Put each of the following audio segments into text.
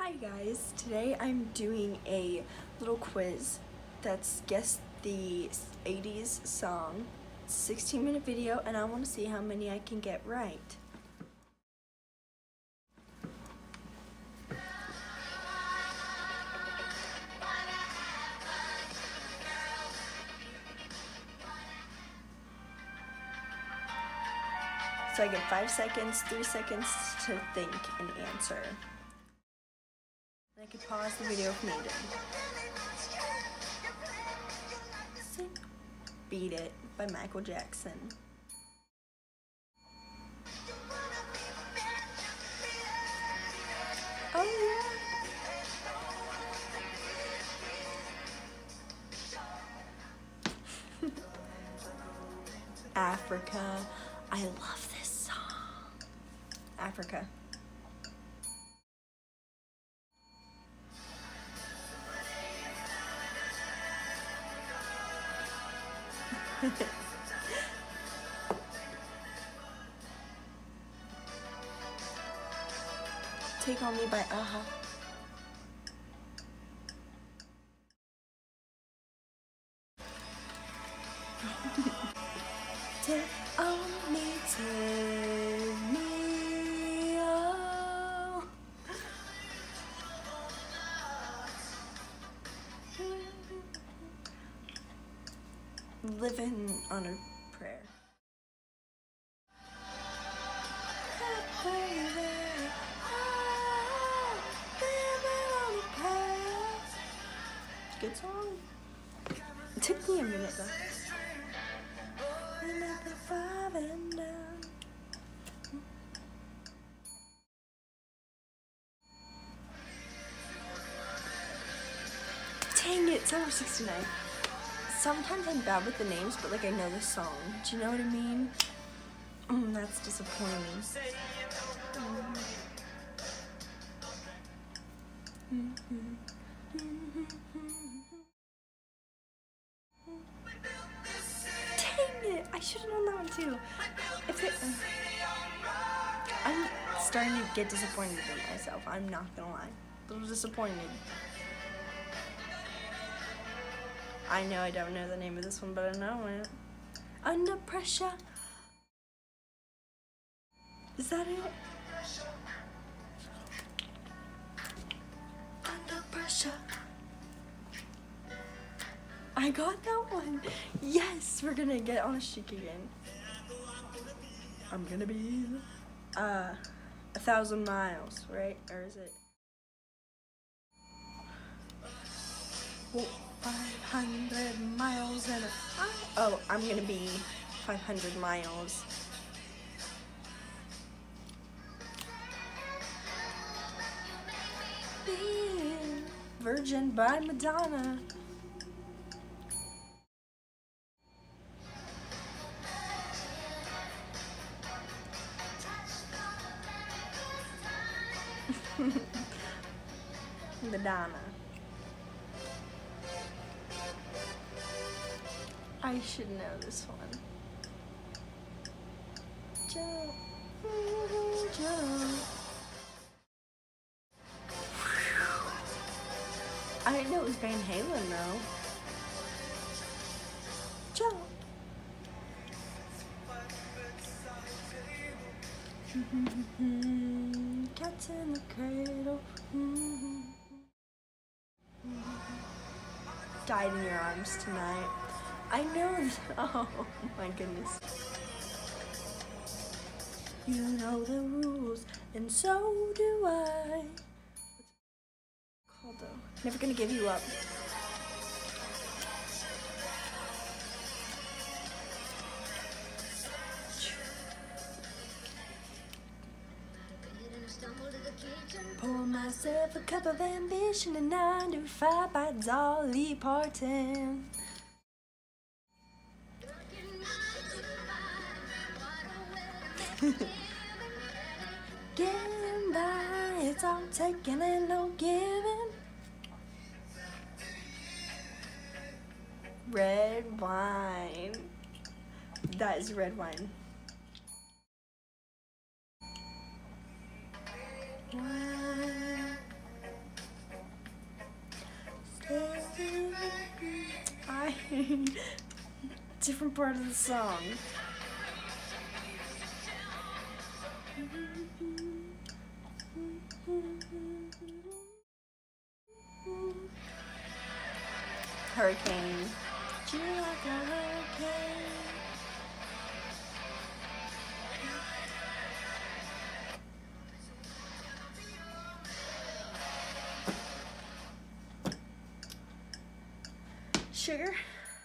Hi guys, today I'm doing a little quiz that's guess the 80s song. It's a 16-minute video and I want to see how many I can get right. So I get 5 seconds, 3 seconds to think and answer. I could pause the video if needed. Sing Beat It by Michael Jackson. Oh yeah. Africa. I love this song. Africa. Take On Me by a-ha. Take on me, take me on. Living on a Prayer. Good song. It took me a minute though. Dang it, Summer 69. Sometimes I'm bad with the names, but like I know the song. Do you know what I mean? That's disappointing. Dang it! I should have known that one too. I'm starting to get disappointed in myself. I'm not gonna lie. A little disappointed. I know I don't know the name of this one, but I know it. Under Pressure. Is that it? Under Pressure. I got that one. Yes, we're gonna get on a streak again. I'm gonna be 1,000 miles, right? Or is it? Well, 500 miles and oh, I'm gonna be 500 miles. Virgin by Madonna. Madonna. I should know this one. Jump, jump. I didn't know it was Van Halen though. Jump. Cats in the cradle. Died in Your Arms Tonight. I know. Oh my goodness. You know the rules, and so do I. What's it called though? Never Gonna Give You Up. Pour myself a cup of ambition and 9 to 5 by Dolly Parton. Getting by, it's all taking and no giving. Red wine. That is red wine. Different part of the song. Hurricane. You're like a hurricane. Sugar.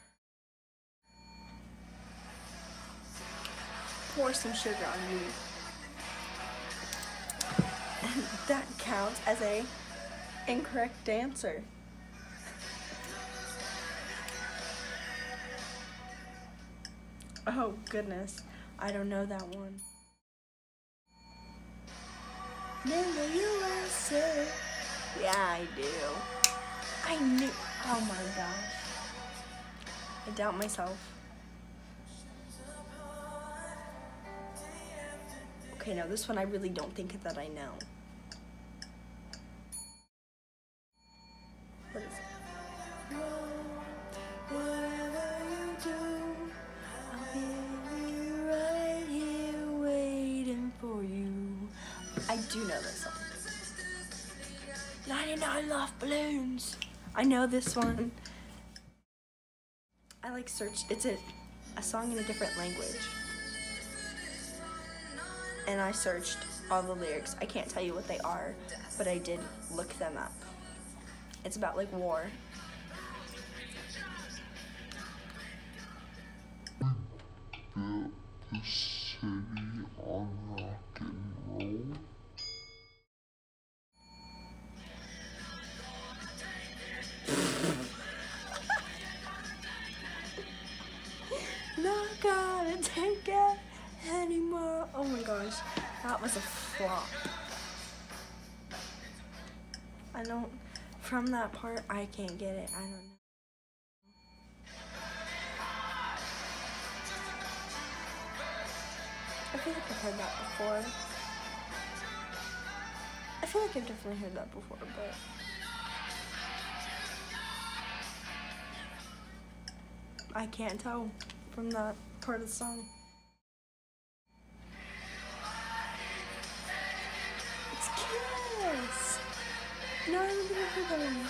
Pour some sugar on me. That counts as a incorrect answer. Oh goodness, I don't know that one. Never you answer. Yeah, I do. I knew. Oh my gosh. I doubt myself. Okay, now this one I really don't think that I know. What is it? Whatever you do, I'll be right here waiting for you. I do know this song. 99 Love Balloons. I know this one. I like search. It's a song in a different language. And I searched all the lyrics. I can't tell you what they are, but I did look them up. It's about like war. Built the city on rock and roll. Not gonna take it anymore. Oh my gosh, that was a flop. I don't, from that part, I can't get it. I don't know. I feel like I've heard that before. I feel like I've definitely heard that before, but I can't tell from that part of the song. It's Kiss! No, I don't think I've heard that one.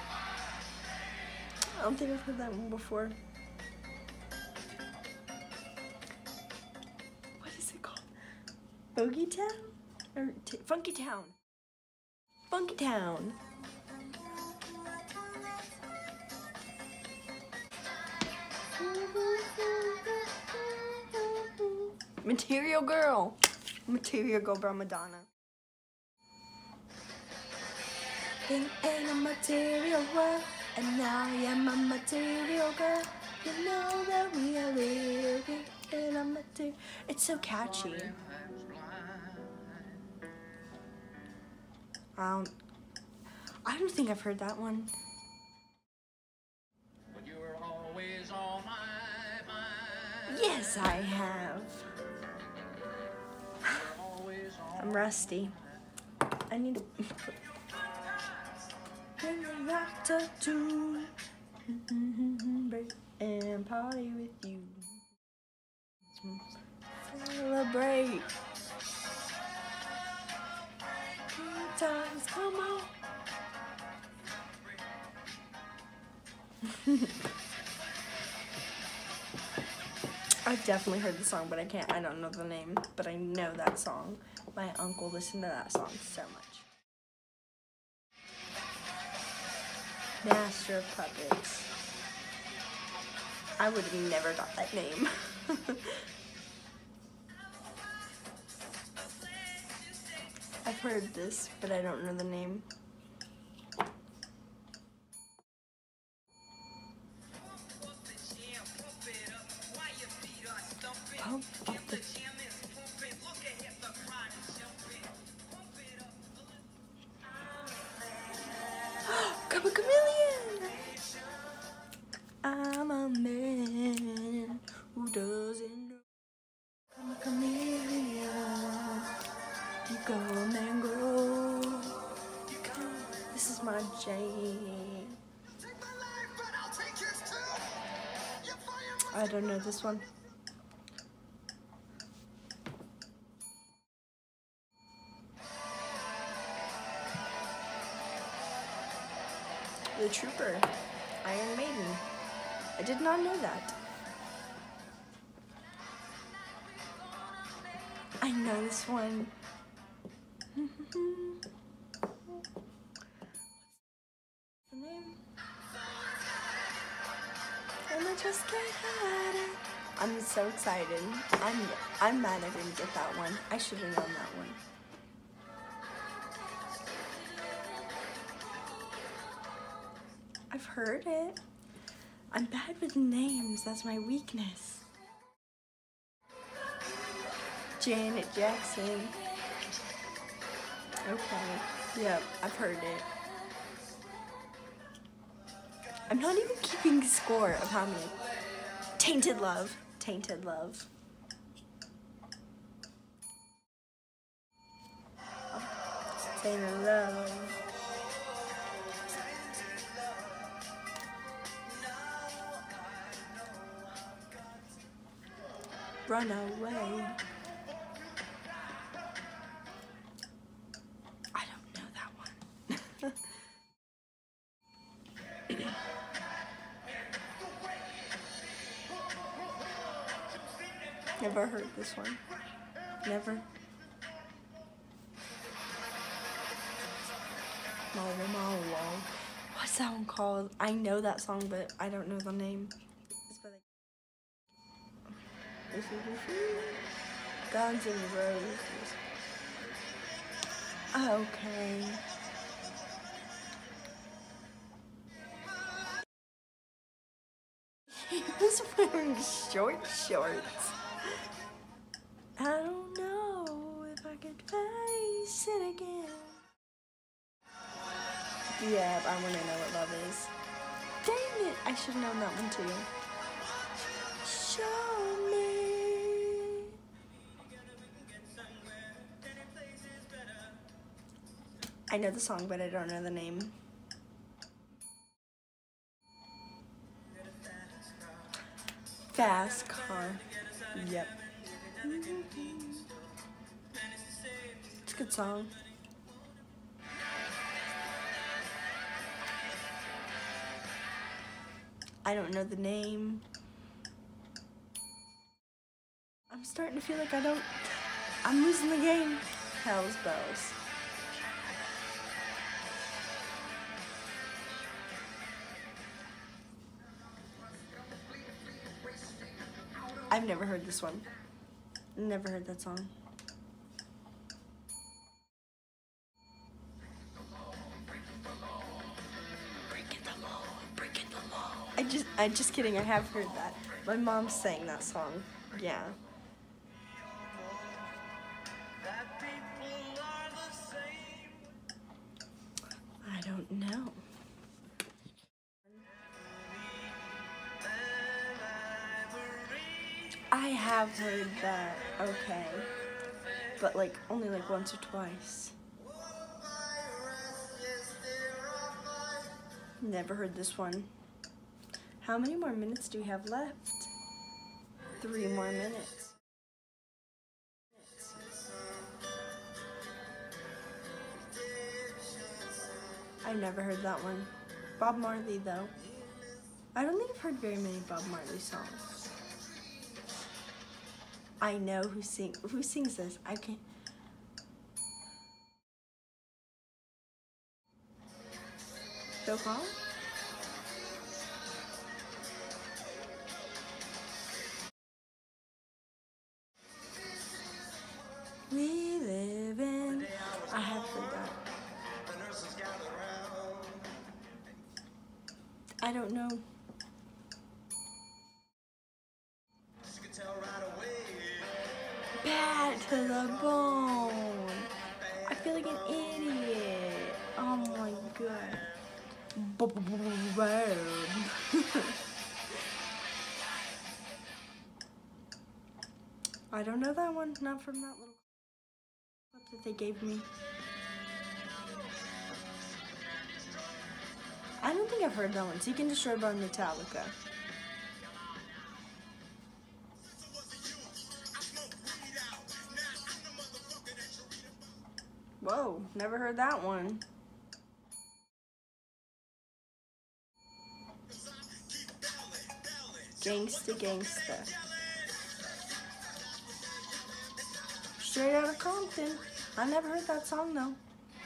I don't think I've heard that one before. What is it called? Bogey Town? Or Funky Town? Funky Town. Material Girl. Material Girl by Madonna. Been in a material world, and now I am a material girl. You know that we are living in a material. It's so catchy. I don't think I've heard that one. Yes, I have. I'm rusty. I need to bring the laughter to and party with you. Celebrate. Good times, come on. I've definitely heard the song, but I don't know the name, but I know that song. My uncle listened to that song so much. Master of Puppets. I would have never got that name. I've heard this, but I don't know the name. Pump up the... Come a chameleon! I'm a man who doesn't know. I'm a chameleon. You go, mango. You come. This is my jam. I don't know this one. The Trooper, Iron Maiden. I did not know that. I know this one. What's the name? And I just can't hide it. I'm so excited. I'm mad I didn't get that one. I should have known that one. I've heard it. I'm bad with names. That's my weakness. Janet Jackson. Okay. Yep, I've heard it. I'm not even keeping score of how many. Tainted Love. Tainted Love. Tainted Love. Run away. I don't know that one. Never heard this one. Never. What's that one called? I know that song, but I don't know the name. Guns N' Roses. Okay. He was wearing short shorts. I don't know if I could face it again. Yeah, I want to know what love is. Dang it! I should have known that one too. Show me. I know the song, but I don't know the name. Fast Car. Yep. It's a good song. I don't know the name. I'm starting to feel like I'm losing the game. Hell's Bells. I've never heard this one. Never heard that song. I'm just kidding, I have heard that. My mom sang that song. Yeah. I don't know. I have heard that, okay. But like, only like once or twice. Never heard this one. How many more minutes do we have left? 3 more minutes. I've never heard that one. Bob Marley though. I don't think I've heard very many Bob Marley songs. I know who sings this. I can't. Phil Collins? We live in. I have heard that. I don't know. Bad to the bone. I feel like an idiot. Oh my god. I don't know that one. Not from that little clip that they gave me. I don't think I've heard that one. Seek and Destroy by Metallica. Whoa, never heard that one. Gangsta Gangsta. Straight Outta Compton. I never heard that song though.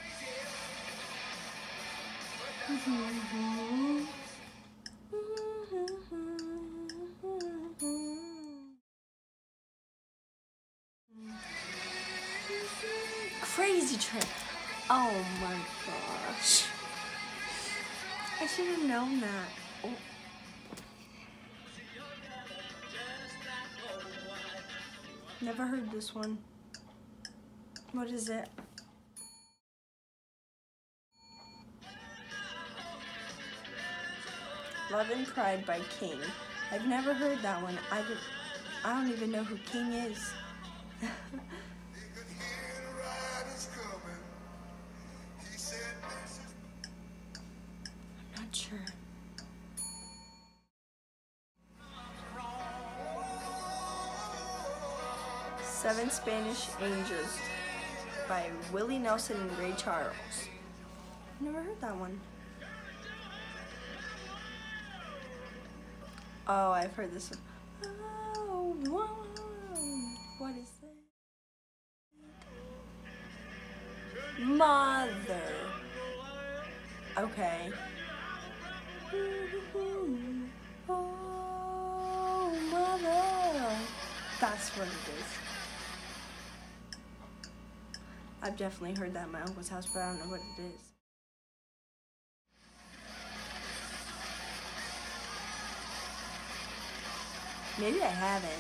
Crazy Train. Oh my gosh. I should have known that. Oh. Never heard this one. What is it? Love and Pride by King. I've never heard that one. I don't even know who King is. I'm not sure. Seven Spanish Angels by Willie Nelson and Ray Charles. I've never heard that one. Oh, I've heard this one. Oh, whoa. What is that? Mother. Okay. Oh, mother. That's what it is. I've definitely heard that at my uncle's house, but I don't know what it is. Maybe I haven't.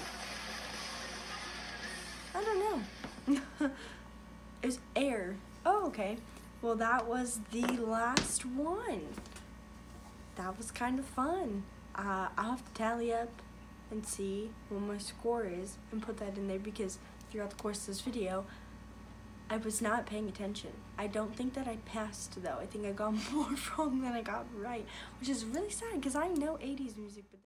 I don't know. It's Air. Oh, okay. Well, that was the last one. That was kind of fun. I'll have to tally up and see what my score is and put that in there because throughout the course of this video, I was not paying attention. I don't think that I passed though. I think I got more wrong than I got right, which is really sad because I know 80s music, but